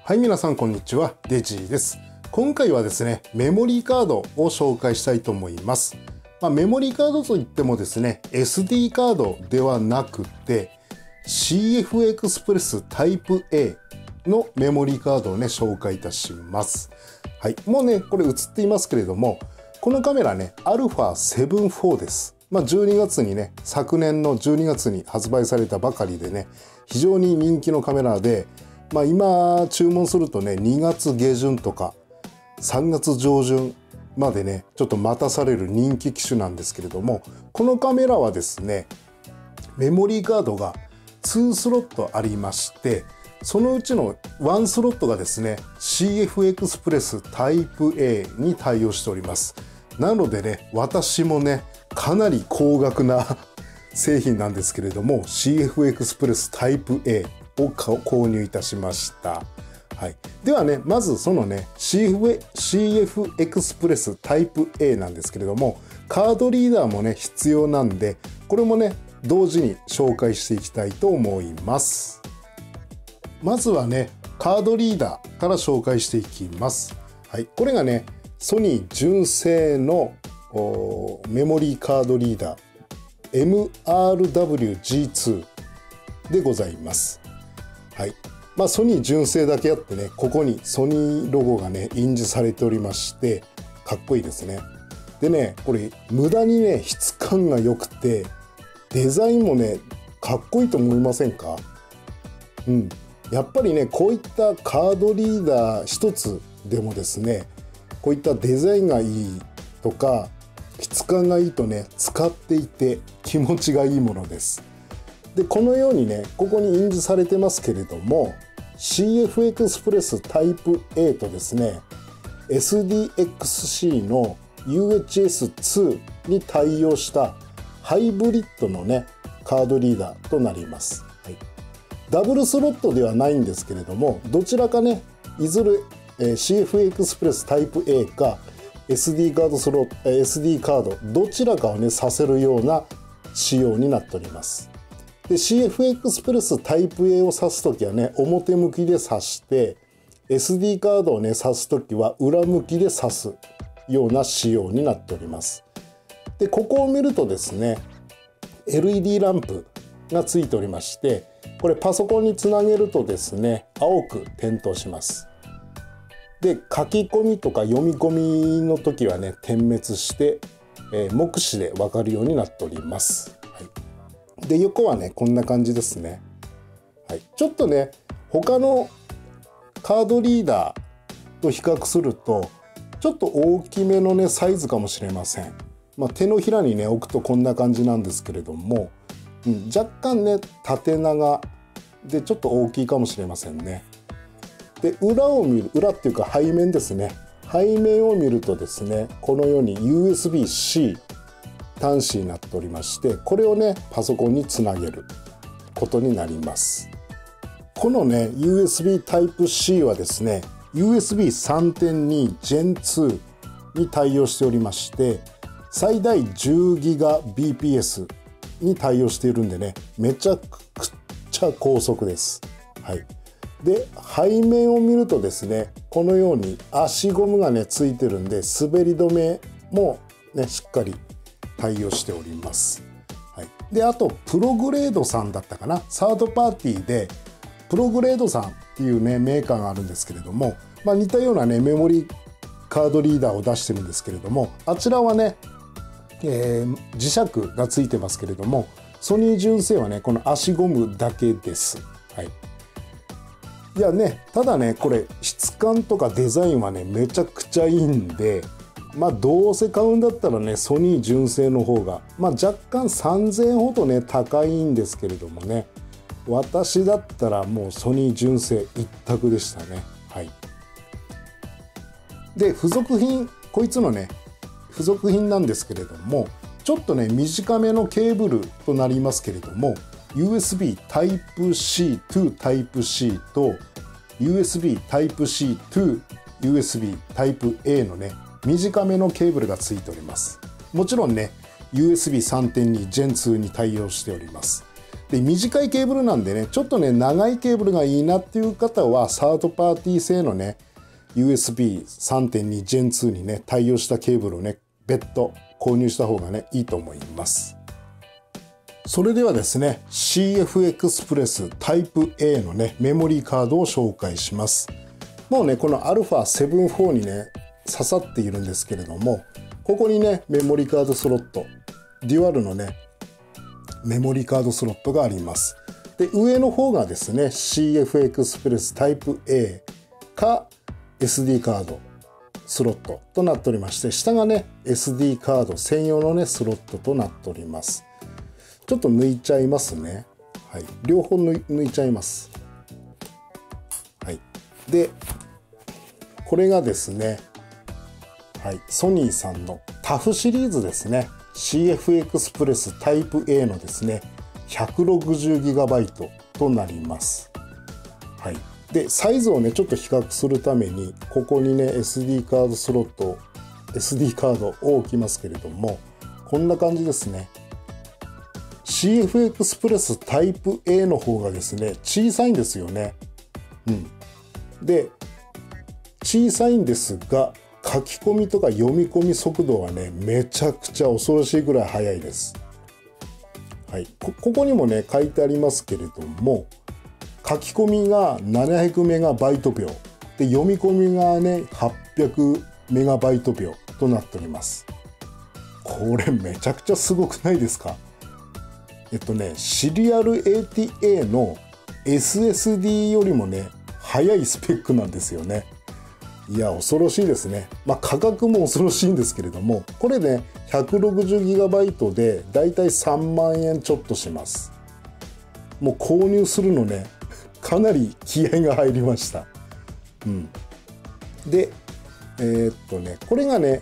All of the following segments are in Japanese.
はい、皆さんこんにちは、デジーです。今回はですね、メモリーカードを紹介したいと思います。メモリーカードといってもですね、SD カードではなくて CF エクスプレスタイプ A のメモリーカードをね、紹介いたします。はい、もうね、これ映っていますけれども、このカメラね、α7 IV です。12月にね、昨年の12月に発売されたばかりでね、非常に人気のカメラで、今注文するとね、2月下旬とか3月上旬までね、ちょっと待たされる人気機種なんですけれども、このカメラはですね、メモリーカードが2スロットありまして、そのうちの1スロットがですね、CF エクスプレスタイプ A に対応しております。なのでね、私もね、かなり高額な製品なんですけれども、CF エクスプレスタイプ Aを購入いたしました。はい、ではね、まずそのね CF エクスプレスタイプ A なんですけれども、カードリーダーもね必要なんで、これもね同時に紹介していきたいと思います。まずはねカードリーダーから紹介していきます。はい、これがねソニー純正のメモリーカードリーダー MRW-G2 でございます。はい、ソニー純正だけあってね、ここにソニーロゴがね印字されておりまして、かっこいいですね。でね、これ無駄にね質感が良くて、デザインもねかっこいいと思いませんか？やっぱりね、こういったカードリーダー一つでもですね、こういったデザインがいいとか質感がいいとね、使っていて気持ちがいいものです。で、このようにね、ここに印字されてますけれども、CF エクスプレスタイプ A とですね、SDXC の UHS-2 に対応したハイブリッドのね、カードリーダーとなります。はい、ダブルスロットではないんですけれども、どちらかね、いずれ、CF エクスプレスタイプ A か SD カード、どちらかをね、させるような仕様になっております。で CF エクスプレスタイプ A を挿すときはね、表向きで挿して、SD カードをね挿すときは裏向きで挿すような仕様になっております。で、ここを見るとですね、 LED ランプがついておりまして、これパソコンにつなげるとですね、青く点灯します。で、書き込みとか読み込みの時はね点滅して、目視で分かるようになっております。はい、で、横はねこんな感じですね。はい、ちょっとね他のカードリーダーと比較するとちょっと大きめのねサイズかもしれません。手のひらにね置くとこんな感じなんですけれども、若干ね縦長でちょっと大きいかもしれませんね。で、裏を見る、裏っていうか背面ですね。背面を見るとですね、このように USB-C 端子になっておりまして、これをねパソコンにつなげることになります。このね USB Type-C はですね USB 3.2 Gen2 に対応しておりまして、最大 10GBps に対応しているんでね、めちゃくちゃ高速です。はい、で、背面を見るとですね、このように足ゴムがねついてるんで、滑り止めもねしっかり対応しております。はい、で、あとプログレードさんだったかな、サードパーティーでプログレードさんっていうねメーカーがあるんですけれども、似たようなねメモリカードリーダーを出してるんですけれども、あちらはね、磁石がついてますけれども、ソニー純正はねこの足ゴムだけです。はい、いやね、ただねこれ質感とかデザインはねめちゃくちゃいいんで、どうせ買うんだったらねソニー純正の方が若干3000円ほどね高いんですけれどもね、私だったらもうソニー純正一択でしたね。はい、で、付属品、こいつのね付属品なんですけれども、ちょっとね短めのケーブルとなりますけれども、 USB Type-C to Type-C と USB Type-C to USB Type-A のね短めのケーブルがついております。もちろんね USB 3.2 Gen2 に対応しております。 で短いケーブルなんでね、ちょっとね長いケーブルがいいなっていう方はサードパーティー製のね USB3.2 Gen 2にね対応したケーブルをね別途購入した方がねいいと思います。それではですね CF エクスプレスタイプ A のねメモリーカードを紹介します。もうねこの α7-4 にね刺さっているんですけれども、ここにねメモリーカードスロット、デュアルのねメモリーカードスロットがあります。で上の方がですね CF エクスプレスタイプ A か SD カードスロットとなっておりまして、下がね SD カード専用のねスロットとなっております。ちょっと抜いちゃいますね。はい、両方抜いちゃいます。はい、でこれがですね、はい、ソニーさんのタフシリーズですね。CF エクスプレスタイプ A のですね 160GB となります。はい、でサイズをねちょっと比較するためにここにね SD カードスロット SD カードを置きますけれども、こんな感じですね。CF エクスプレスタイプ A の方がですね小さいんですよね。で小さいんですが書き込みとか読み込み速度はねめちゃくちゃ恐ろしいぐらい速いです。はい、ここにもね書いてありますけれども、書き込みが700メガバイト秒で読み込みがね800メガバイト秒となっております。これめちゃくちゃすごくないですか？シリアル ATA の SSD よりもね速いスペックなんですよね。いや恐ろしいですね。価格も恐ろしいんですけれども、これね 160GB でだいたい3万円ちょっとします。もう購入するのねかなり気合が入りました。でこれがね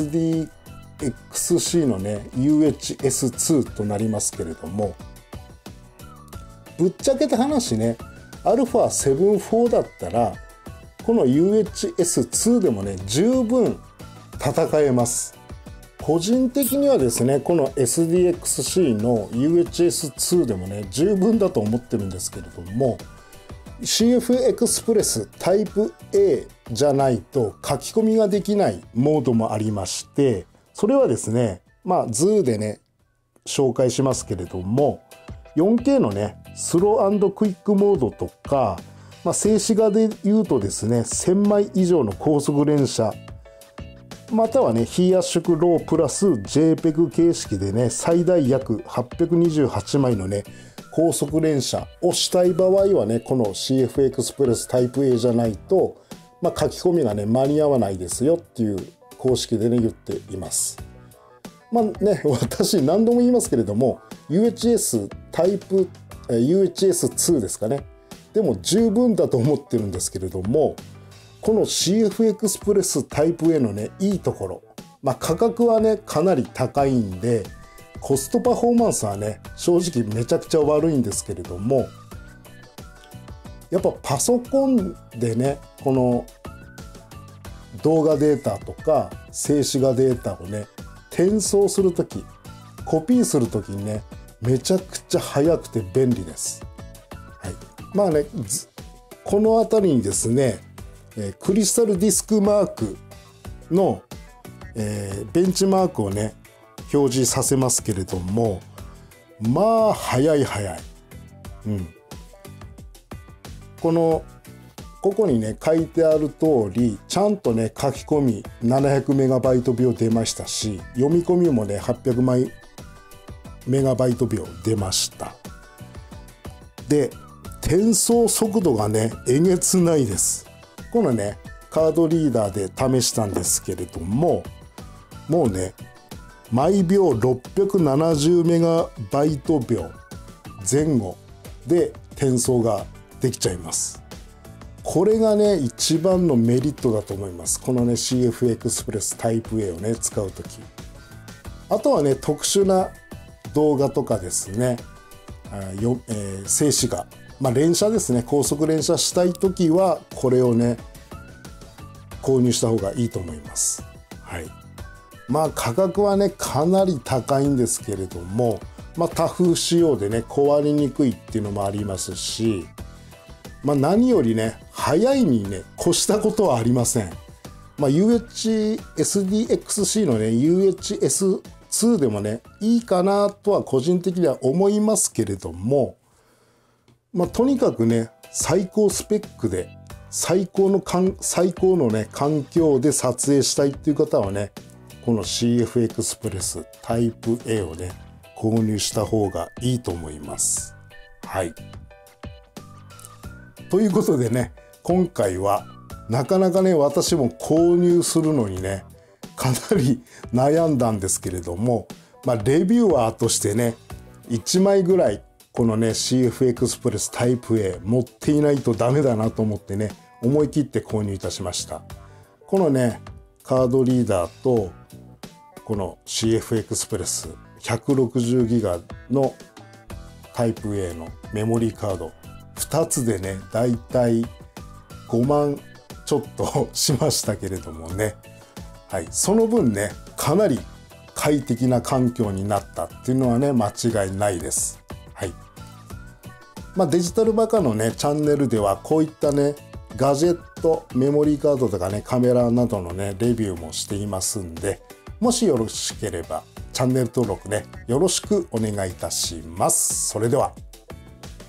SDXC のね UHS-2 となりますけれども、ぶっちゃけた話ね α7-4 だったらこの UHS-2 でもね十分戦えます。個人的にはですねこの SDXC の UHS-2 でもね十分だと思ってるんですけれども、 CF エクスプレスタイプ A じゃないと書き込みができないモードもありまして、それはですね図でね紹介しますけれども、 4K のねスロー&クイックモードとか、静止画で言うとですね1000枚以上の高速連写、またはね非圧縮ロープラス JPEG 形式でね最大約828枚のね高速連写をしたい場合はねこの CF エクスプレスタイプ A じゃないと、書き込みがね間に合わないですよっていう公式でね言っています。私何度も言いますけれども UHS-2 ですかね、でも十分だと思ってるんですけれども、この CF エクスプレスタイプ A のねいいところ、価格はねかなり高いんでコストパフォーマンスはね正直めちゃくちゃ悪いんですけれども、やっぱパソコンでねこの動画データとか静止画データをね転送するときコピーするときにねめちゃくちゃ速くて便利です。この辺りにですねクリスタルディスクマークの、ベンチマークをね表示させますけれども、速い。ここにね書いてある通りちゃんとね書き込み700メガバイト秒出ましたし、読み込みもね800メガバイト秒出ました。で転送速度がねえげつないです。このねカードリーダーで試したんですけれども、もうね毎秒670メガバイト秒前後で転送ができちゃいます。これがね一番のメリットだと思います。このね CF エクスプレスタイプ A をね使うとき、あとはね特殊な動画とかですね、静止画、連写ですね、高速連写したいときはこれをね購入した方がいいと思います。価格はねかなり高いんですけれども、 タフ仕様でね壊れにくいっていうのもありますし、何よりね速いにね越したことはありません。UHSDXC のね UHS2 でもねいいかなとは個人的には思いますけれども、とにかくね最高スペックで最高のね環境で撮影したいっていう方はね、この CF エクスプレスタイプ A をね購入した方がいいと思います。はい。ということでね、今回はなかなかね私も購入するのにねかなり悩んだんですけれども、レビューアーとしてね1枚ぐらいこのね CF エクスプレスタイプ A 持っていないとダメだなと思ってね思い切って購入いたしました。このねカードリーダーとこの CF エクスプレス 160GB のタイプ A のメモリーカード2つでねだいたい5万ちょっとしましたけれどもね、はい、その分ねかなり快適な環境になったっていうのはね間違いないです。はい。デジタルバカのねチャンネルではこういったねガジェットメモリーカードとかねカメラなどのねレビューもしていますんで、もしよろしければチャンネル登録ねよろしくお願いいたします。それでは。